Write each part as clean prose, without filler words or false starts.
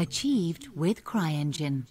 achieved with CryEngine.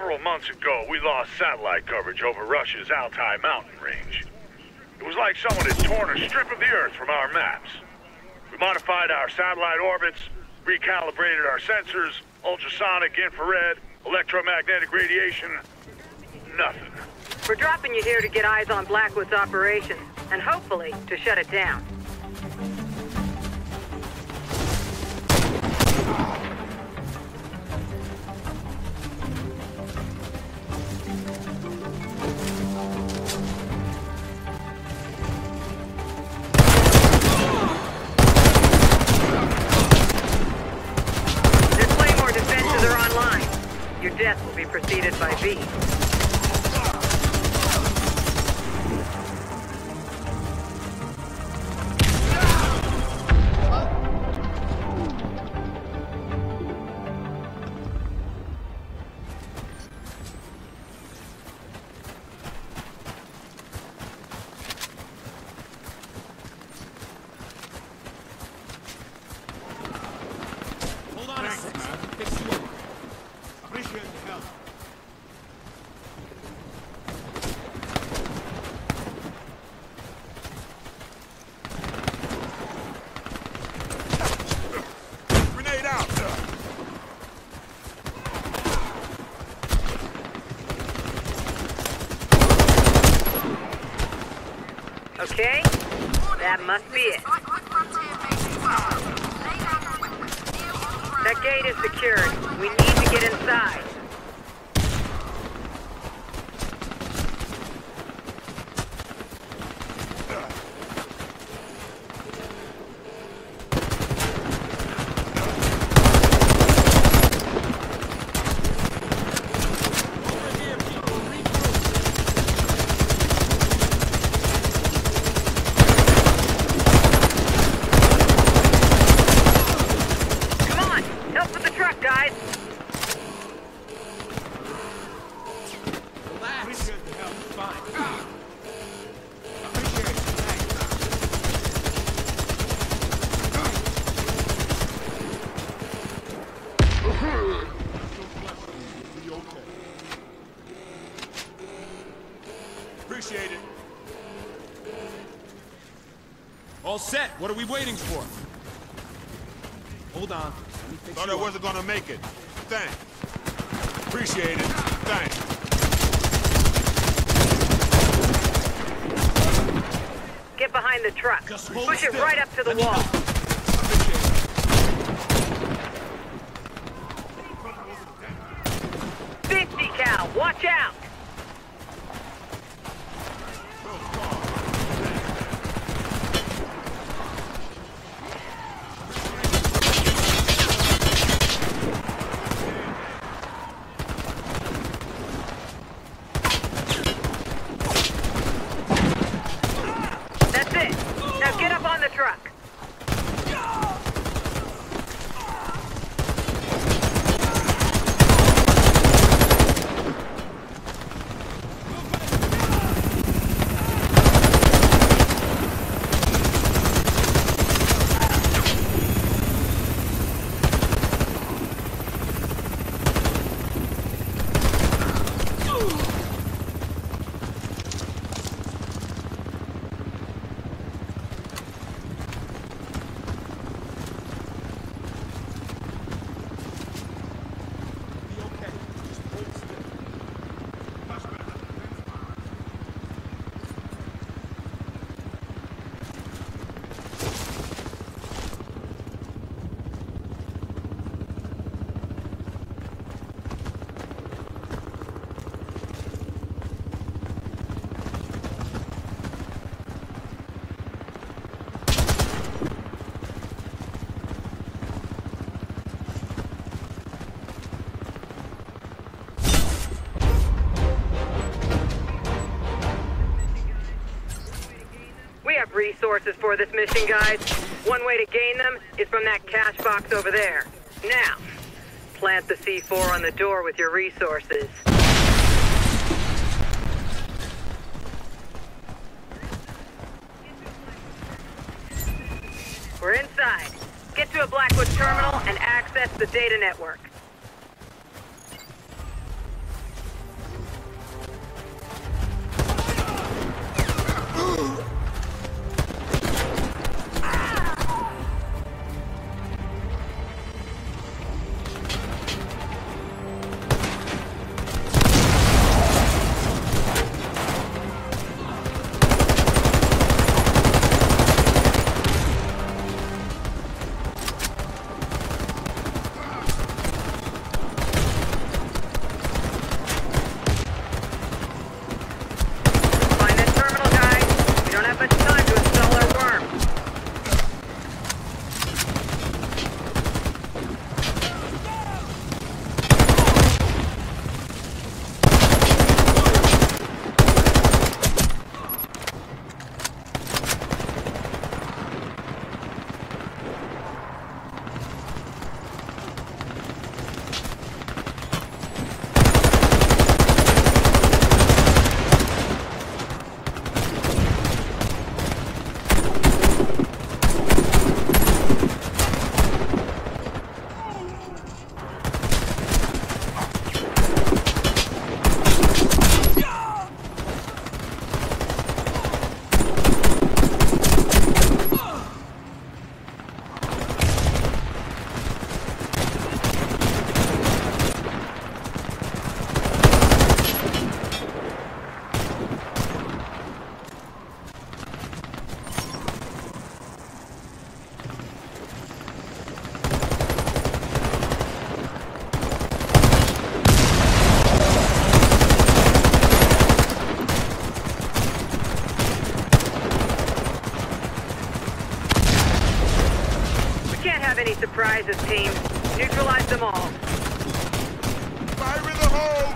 Several months ago, we lost satellite coverage over Russia's Altai mountain range. It was like someone had torn a strip of the Earth from our maps. We modified our satellite orbits, recalibrated our sensors, ultrasonic, infrared, electromagnetic radiation. Nothing. We're dropping you here to get eyes on Blackwood's operations, and hopefully to shut it down. Their Claymore defenses are online. Your death will be preceded by V. Okay, that must be it. That gate is secured. We need to get inside. Appreciate it. All set. What are we waiting for? Hold on. Let me fix Thought I wasn't gonna make it. Thanks. Appreciate it. Thanks. Get behind the truck. Just hold Push it still. right up to the Let me wall. help. Appreciate it. 50 cal. Watch out. Resources for this mission, guys. One way to gain them is from that cash box over there. Now, plant the C4 on the door with your resources. We're inside. Get to a Blackwood terminal and access the data network. any surprises, team. Neutralize them all. Fire in the hole!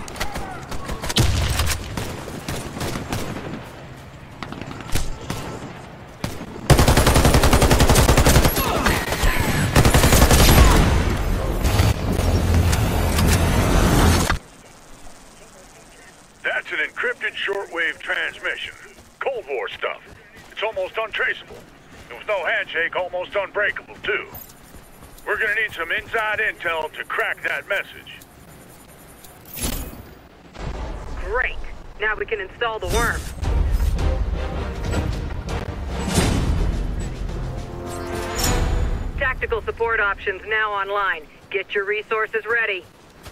That's an encrypted shortwave transmission. Cold War stuff. It's almost untraceable. There was no handshake, almost unbreakable, too. We're gonna need some inside intel to crack that message. Great. Now we can install the worm. Tactical support options now online. Get your resources ready.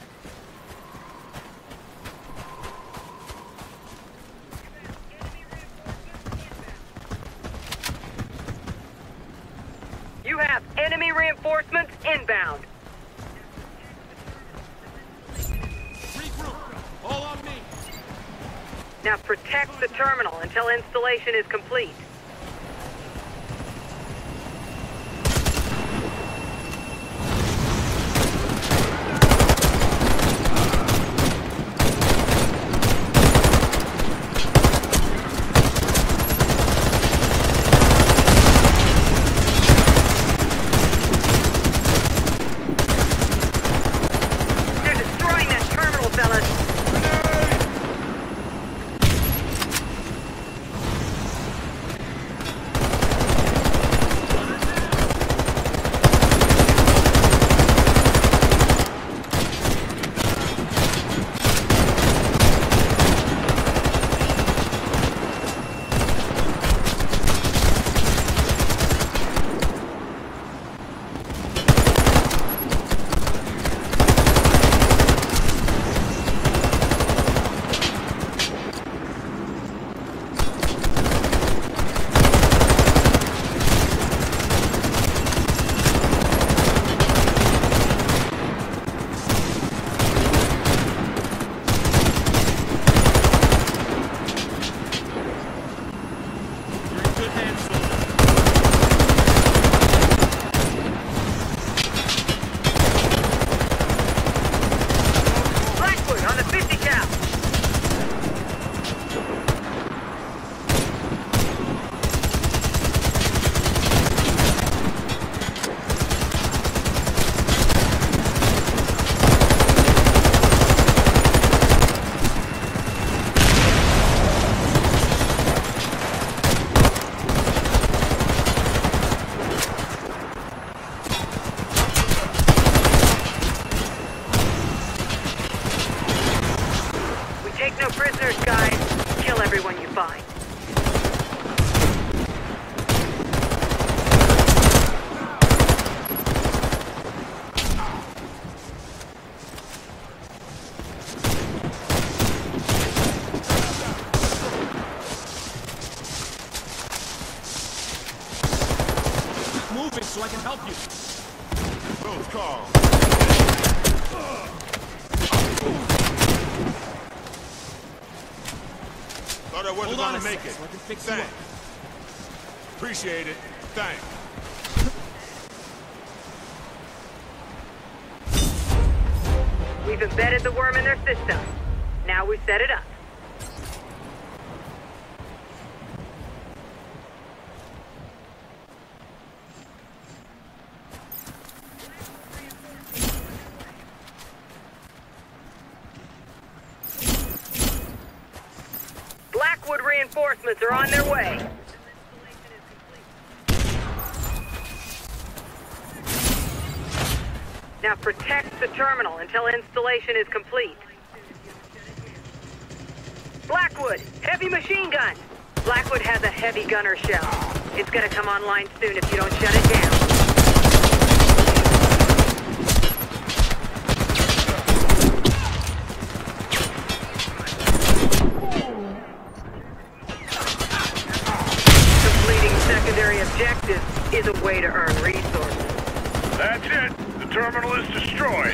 You have enemy reinforcements inbound. Regroup. All on me. Now protect the terminal until installation is complete. so I can help you. Those calls. Thought I wasn't gonna make it. So I can fix you up. Thanks. Appreciate it. Thanks. We've embedded the worm in their system. Now we set it up. Blackwood reinforcements are on their way. Now protect the terminal until installation is complete. Blackwood, heavy machine gun. Blackwood has a heavy gunner shell. It's gonna come online soon if you don't shut it down. Completing secondary objectives is a way to earn resources. That's it. The terminal is destroyed.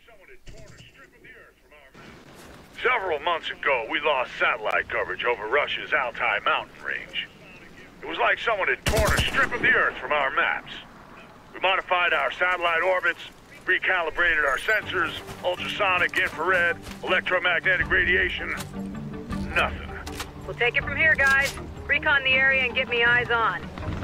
Several months ago, we lost satellite coverage over Russia's Altai mountain range. It was like someone had torn a strip of the Earth from our maps. We modified our satellite orbits, recalibrated our sensors, ultrasonic, infrared, electromagnetic radiation. Nothing. We'll take it from here, guys. Recon the area and get me eyes on.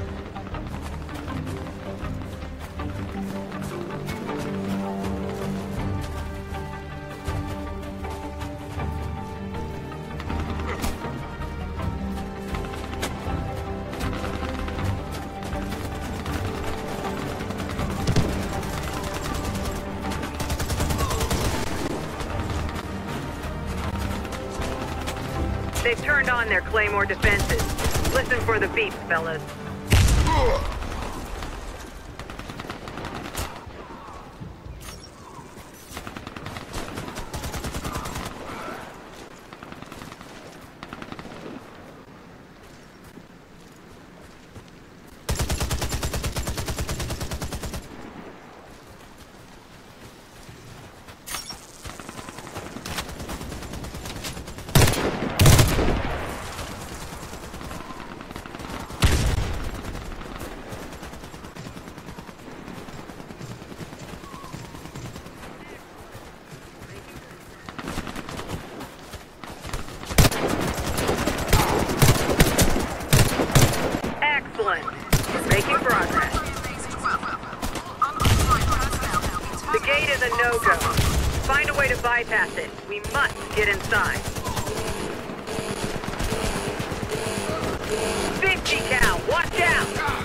They've turned on their Claymore defenses. Listen for the beeps, fellas. Making progress. The gate is a no-go. Find a way to bypass it. We must get inside. 50 cal, watch out!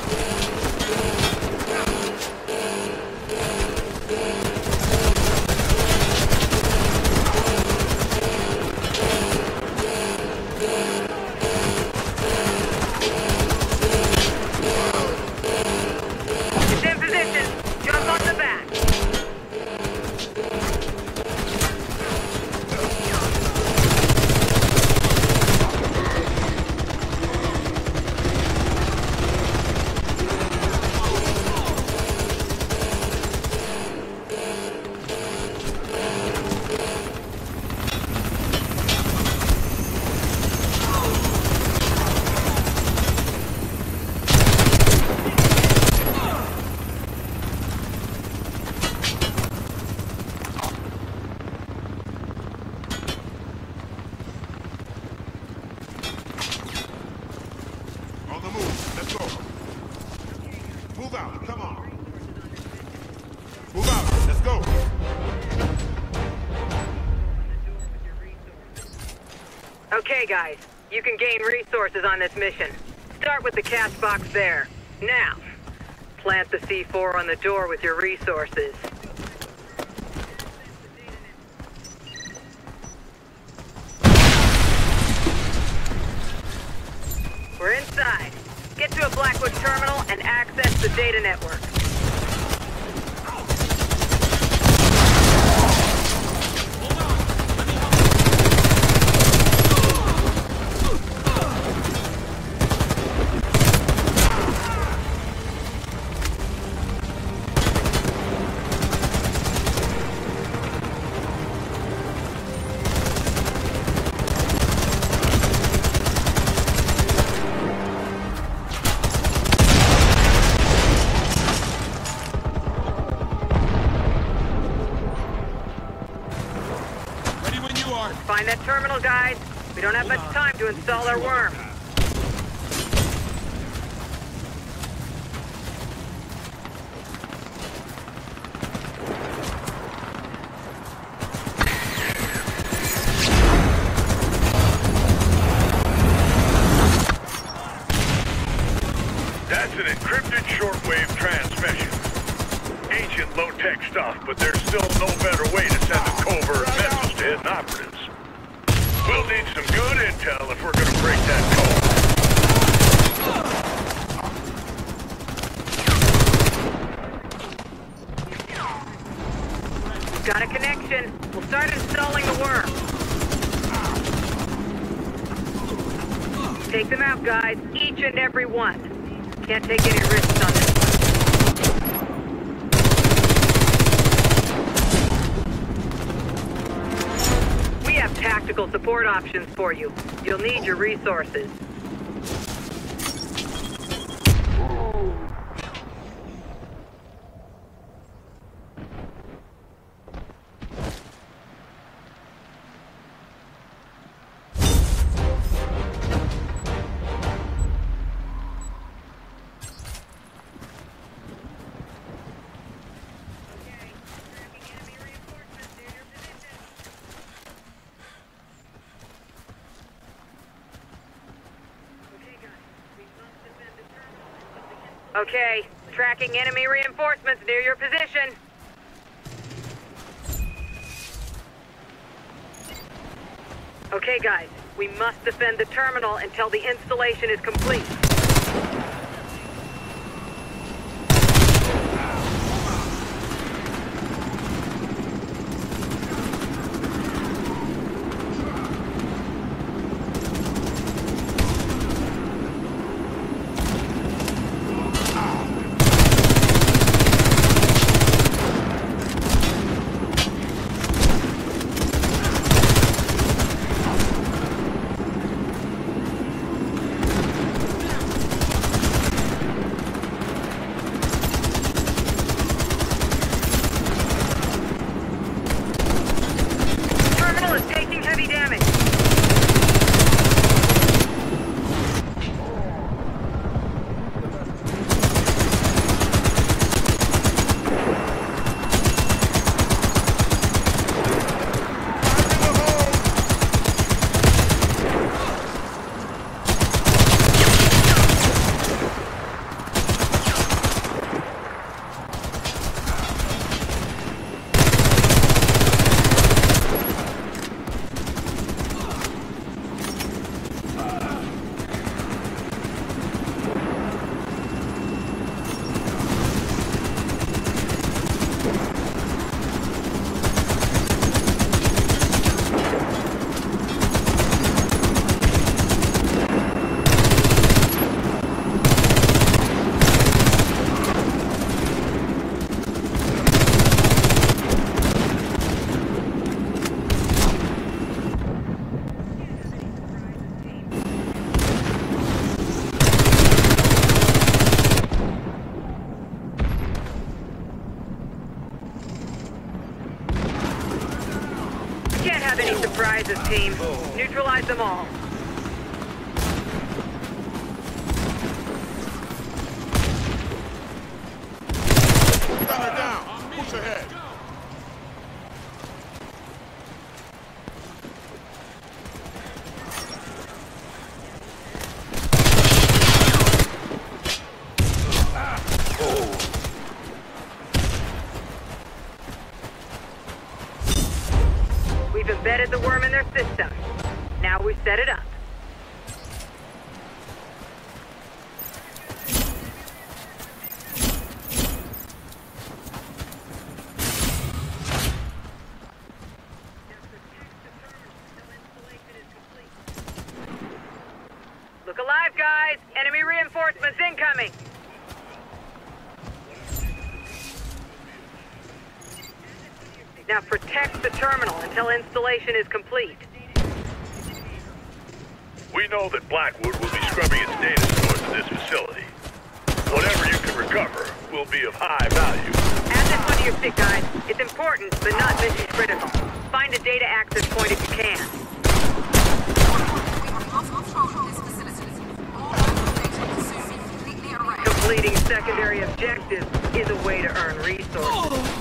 Okay, guys. You can gain resources on this mission. Start with the cash box there. Now, plant the C4 on the door with your resources. We're inside. Get to a Blackwood terminal and access the data network. Find that terminal, guys. We don't have much time to install our worm. That's an encrypted shortwave transmission. Ancient low-tech stuff, but there's still no better way to send a covert message to hidden operatives. We'll need some good intel if we're gonna break that code. Got a connection. We'll start installing the worm. Take them out, guys. Each and every one. Can't take any risks on this one. tactical support options for you. You'll need your resources. Okay, tracking enemy reinforcements near your position. Okay, guys, we must defend the terminal until the installation is complete. Can't have any surprises, team. Neutralize them all. Gunner down! Push ahead! We've embedded the worm in their system. Now we've set it up. Look alive, guys! Enemy reinforcements incoming! Now protect the terminal until installation is complete. We know that Blackwood will be scrubbing its data stores in this facility. Whatever you can recover will be of high value. Add this one to your stick, guys. It's important, but not mission critical. Find a data access point if you can. Completing secondary objectives is a way to earn resources.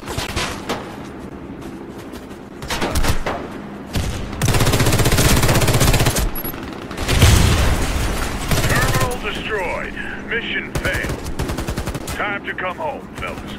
Destroyed. Mission failed. Time to come home, fellas.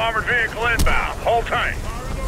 Armored vehicle inbound. Hold tight.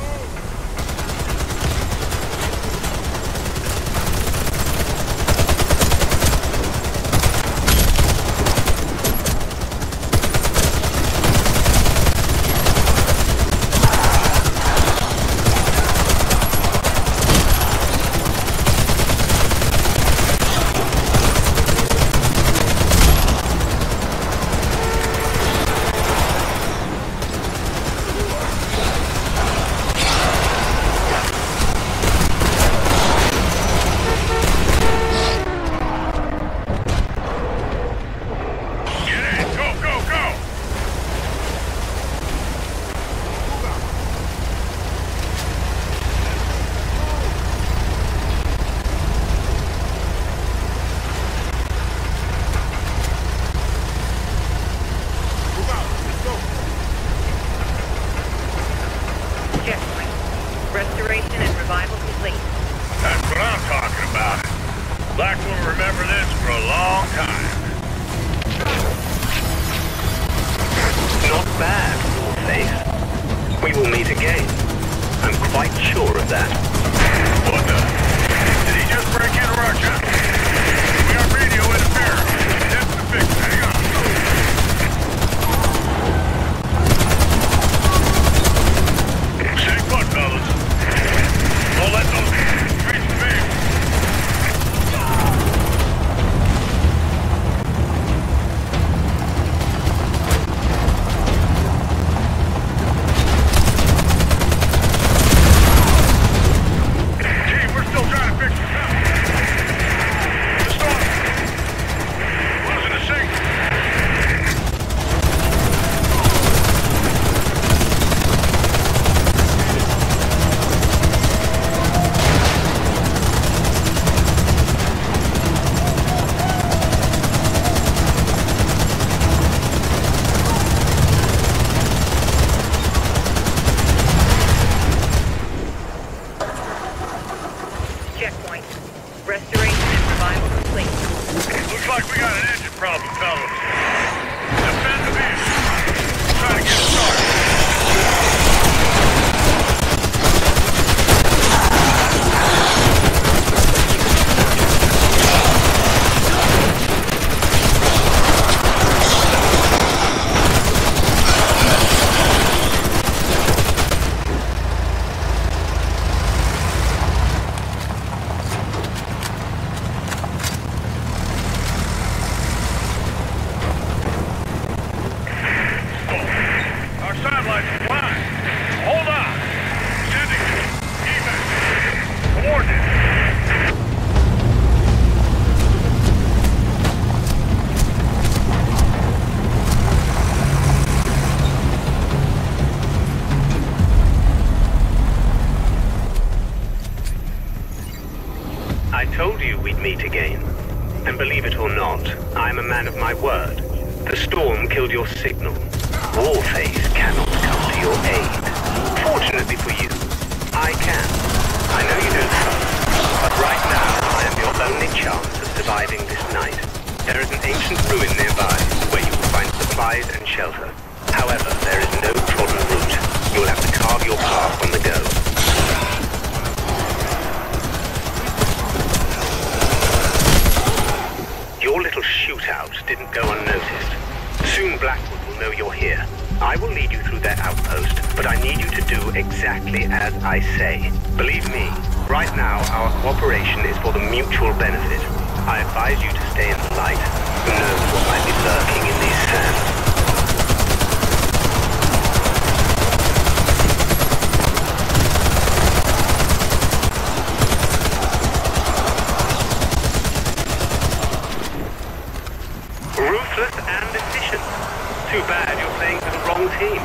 Blackwood will remember this for a long time. Not bad, Warface. We will meet again. I'm quite sure of that. What the? Did he just break into our channel? We got radio interference. That's the fix. Hang on. Stay put, fellas. Don't let those streets be. Checkpoint. Restoration and revival complete. Looks like we got an engine problem, fellas. Defend the vehicle. Try to get started. I told you we'd meet again. And believe it or not, I'm a man of my word. The storm killed your signal. Warface cannot come to your aid. Fortunately for you, I can. I know you don't trust, but right now I am your only chance of surviving this night. There is an ancient ruin nearby where you will find supplies and shelter. However, there is no trodden route. You will have to carve your path on the go. Your little shootout didn't go unnoticed. Soon Blackwood will know you're here. I will lead you through their outpost, but I need you to do exactly as I say. Believe me, right now our cooperation is for the mutual benefit. I advise you to stay in the light. Who knows what might be lurking in these sands? Ruthless and efficient. Too bad you're playing for the wrong team.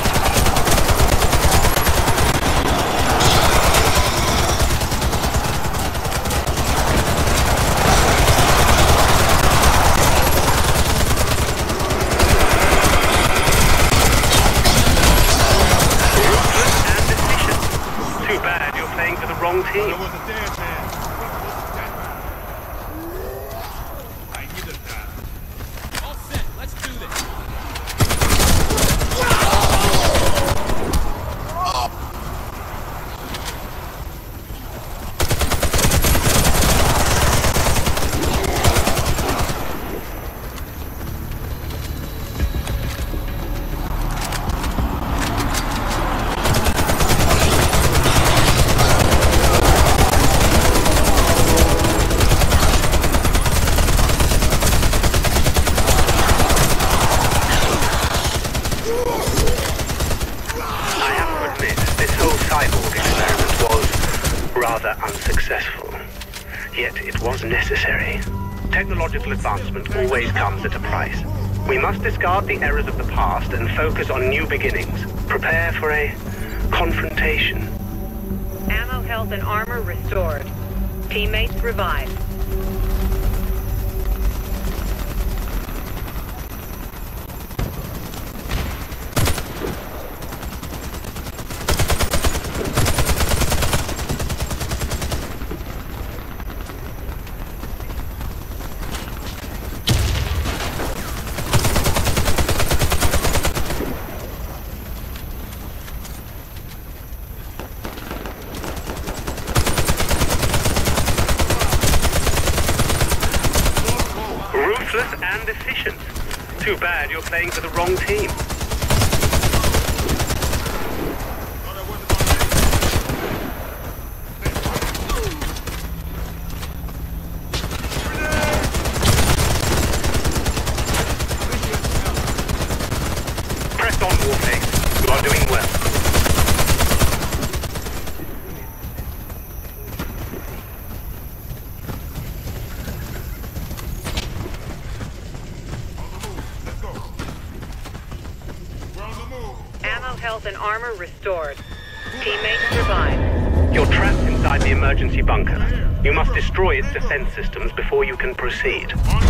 Ruthless and efficient. Too bad you're playing for the wrong team. It was a dance hand. All set. Let's do this. successful. Yet it was necessary. Technological advancement always comes at a price. We must discard the errors of the past and focus on new beginnings. Prepare for a confrontation. Ammo, health, and armor restored. Teammates revived. Ruthless and efficient. Too bad you're playing for the wrong team. Press on, Warface. You are doing well. Ammo, health, and armor restored. Teammates revived. You're trapped inside the emergency bunker. You must destroy its defense systems before you can proceed.